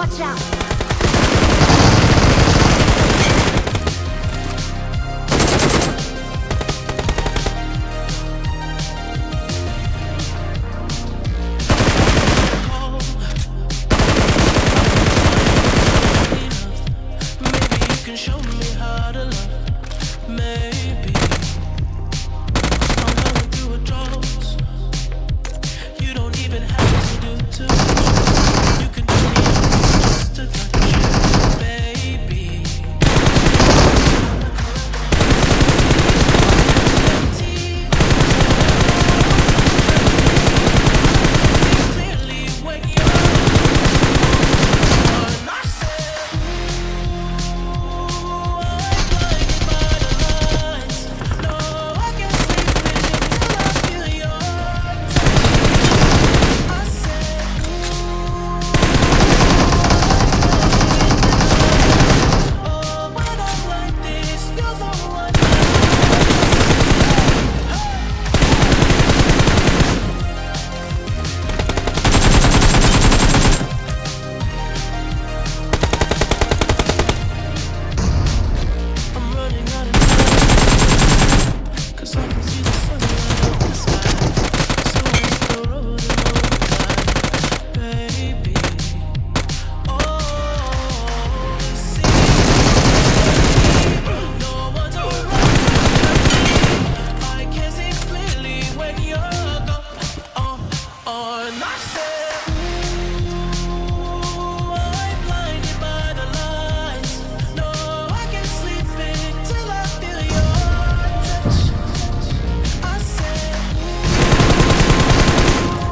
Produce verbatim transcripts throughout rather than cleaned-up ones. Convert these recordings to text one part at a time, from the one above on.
Watch out. Show me how to love, maybe I'm going through a drought. You don't even have to do too much. You can do me just a touch, baby. Clearly when you're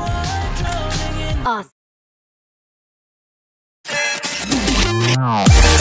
Awesome.